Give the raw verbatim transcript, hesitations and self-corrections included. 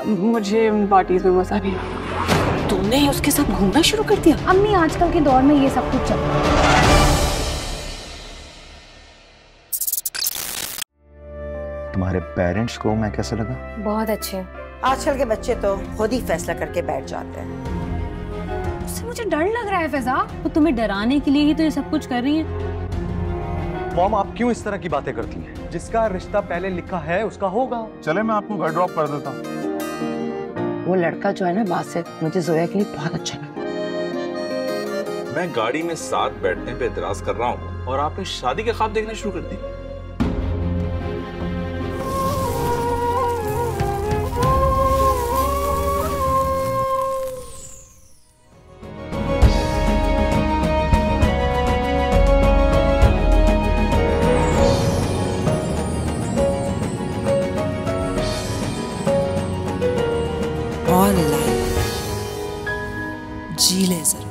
मुझे पार्टीज में मजा नहीं आता। तुमने उसके साथ घूमना शुरू कर दिया? अम्मी आजकल के दौर में ये सब कुछ चलता है। तुम्हारे पेरेंट्स को मैं कैसे लगा? बहुत अच्छे। आजकल के बच्चे तो खुद ही फैसला करके बैठ जाते हैं। उससे मुझे डर लग रहा है फिजा। वो तुम्हें डराने के लिए ही तो ये सब कुछ कर रही है। मॉम, आप क्यों इस तरह की बातें करती हैं? जिसका रिश्ता पहले लिखा है उसका होगा। चले मैं आपको घर ड्रॉप कर देता हूँ। वो लड़का जो है ना बात से, मुझे जोया के लिए बहुत अच्छा लगा। मैं गाड़ी में साथ बैठने पे एतराज कर रहा हूँ और आपने शादी के ख्वाब देखने शुरू कर दिए। और लाइफ जी ले जरा।